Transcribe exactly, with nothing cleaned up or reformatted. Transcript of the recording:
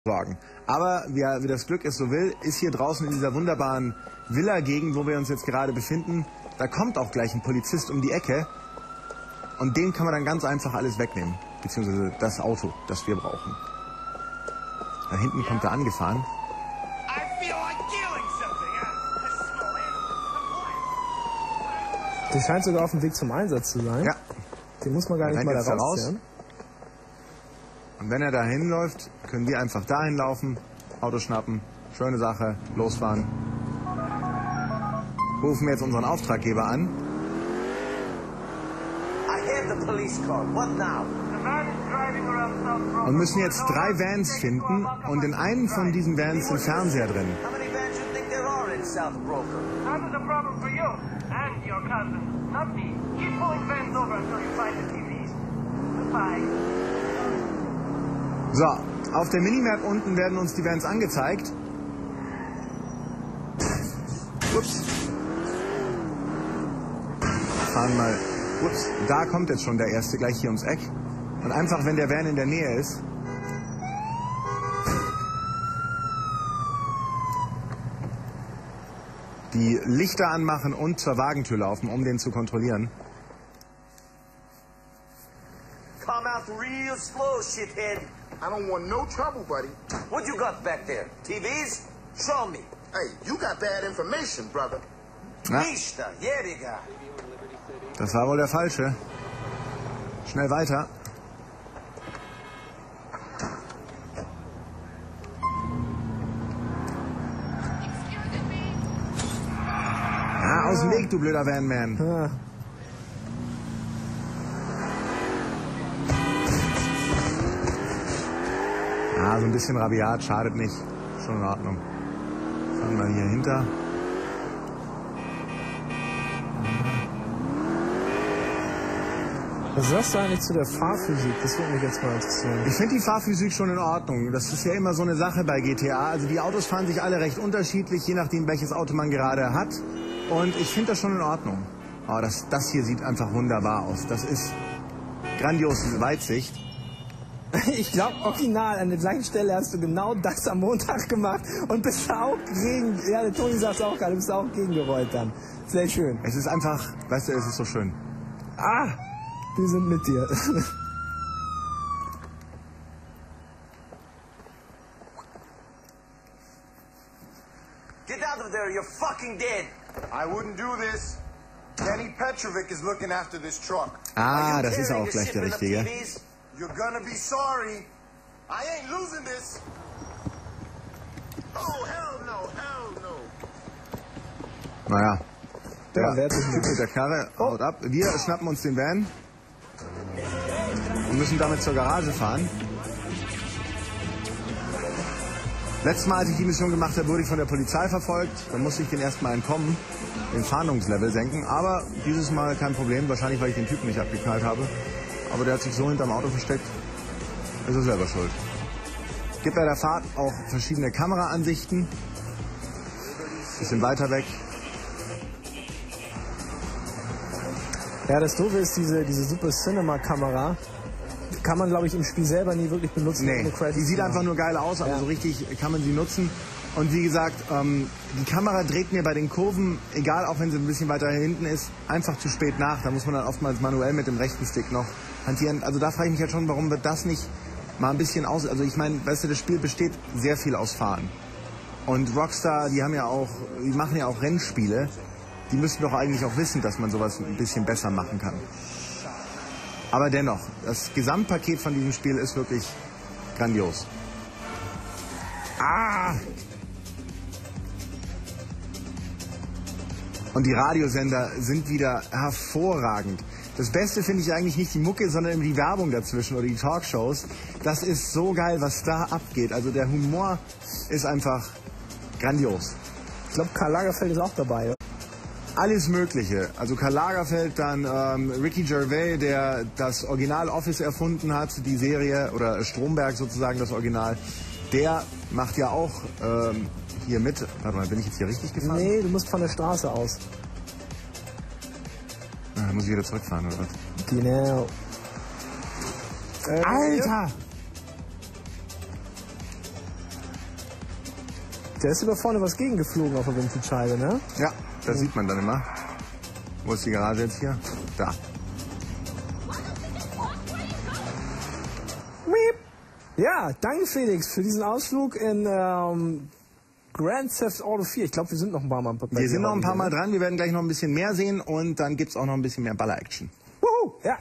sorgen. Aber wie, wie das Glück es so will, ist hier draußen in dieser wunderbaren Villa-Gegend, wo wir uns jetzt gerade befinden, da kommt auch gleich ein Polizist um die Ecke und dem kann man dann ganz einfach alles wegnehmen, beziehungsweise das Auto, das wir brauchen. Da hinten kommt er angefahren. Die scheint sogar auf dem Weg zum Einsatz zu sein. Ja. Den muss man gar nicht mal da raus. Und wenn er da hinläuft, können wir einfach dahin laufen, Auto schnappen, schöne Sache, losfahren. Rufen wir jetzt unseren Auftraggeber an. Und müssen jetzt drei Vans finden und in einem von diesen Vans sind Fernseher drin. So, auf der Minimap unten werden uns die Vans angezeigt. Ups. Fahren mal. Ups, da kommt jetzt schon der erste gleich hier ums Eck. Und einfach, wenn der Van in der Nähe ist, die Lichter anmachen und zur Wagentür laufen, um den zu kontrollieren. Come out real slow, shithead. I don't want no trouble, buddy. What you got back there? T Vs? Show me. Hey, you got bad information, brother. Ja, Mista, Jeriga. das war wohl der falsche. Schnell weiter. Ah, aus dem Weg, du blöder Van-Man. Ja. Ah, so ein bisschen rabiat, schadet nicht. Schon in Ordnung. Fahren wir hier hinter. Was sagst du eigentlich zu der Fahrphysik? Das würde mich jetzt mal interessieren. Ich finde die Fahrphysik schon in Ordnung. Das ist ja immer so eine Sache bei G T A. Also die Autos fahren sich alle recht unterschiedlich, je nachdem welches Auto man gerade hat. Und ich finde das schon in Ordnung. Oh, das, das hier sieht einfach wunderbar aus. Das ist grandiose Weitsicht. Ich glaube, original, an der gleichen Stelle hast du genau das am Montag gemacht und bist da auch gegen, ja, der Toni sagt es auch gerade, du bist da auch gegengerollt dann. Sehr schön. Es ist einfach, weißt du, es ist so schön. Ah, wir sind mit dir. Get out of there, you're fucking dead. I wouldn't do this. Kenny Petrovic is looking after this truck. Ah, das ist auch gleich der Richtige. You're gonna be sorry. I ain't losing this. Oh, hell no, hell no. Naja, Ja, der Typ mit der Karre haut ab. Wir schnappen uns den Van und müssen damit zur Garage fahren. Letztes Mal, als ich die Mission gemacht habe, wurde ich von der Polizei verfolgt. Dann musste ich den erstmal entkommen, den Fahndungslevel senken. Aber dieses Mal kein Problem, wahrscheinlich weil ich den Typen nicht abgeknallt habe. Aber der hat sich so hinterm Auto versteckt, ist er selber schuld. Gibt bei der Fahrt auch verschiedene Kameraansichten. Bisschen weiter weg. Ja, das Doofe ist, diese, diese Super Cinema-Kamera kann man, glaube ich, im Spiel selber nie wirklich benutzen. Nee, die sieht einfach nur geil aus, aber Ja. so richtig kann man sie nutzen. Und wie gesagt, ähm, die Kamera dreht mir bei den Kurven, egal auch wenn sie ein bisschen weiter hinten ist, einfach zu spät nach. Da muss man dann oftmals manuell mit dem rechten Stick noch hantieren. Also da frage ich mich halt schon, warum wird das nicht mal ein bisschen aus... Also ich meine, weißt du, das Spiel besteht sehr viel aus Fahren. Und Rockstar, die haben ja auch, die machen ja auch Rennspiele. Die müssten doch eigentlich auch wissen, dass man sowas ein bisschen besser machen kann. Aber dennoch, das Gesamtpaket von diesem Spiel ist wirklich grandios. Ah! Und die Radiosender sind wieder hervorragend. Das Beste finde ich eigentlich nicht die Mucke, sondern die Werbung dazwischen oder die Talkshows. Das ist so geil, was da abgeht. Also der Humor ist einfach grandios. Ich glaube, Karl Lagerfeld ist auch dabei. Oder? Alles Mögliche. Also Karl Lagerfeld, dann ähm, Ricky Gervais, der das Original Office erfunden hat, die Serie, oder Stromberg sozusagen das Original. Der macht ja auch ähm, hier mit. Warte mal, bin ich jetzt hier richtig gefahren? Nee, du musst von der Straße aus. Ah, dann muss ich wieder zurückfahren, oder was? Genau. Äh, Alter! Der ist über vorne was gegengeflogen auf der Windschutzscheibe, ne? Ja, das sieht man dann immer. Wo ist die Garage jetzt hier? Da. Ja, danke Felix für diesen Ausflug in ähm, Grand Theft Auto vier. Ich glaube, wir sind noch ein paar Mal bei Wir sind noch ein paar wieder, Mal ne? dran. Wir werden gleich noch ein bisschen mehr sehen und dann gibt's auch noch ein bisschen mehr Baller-Action. Wuhu, ja.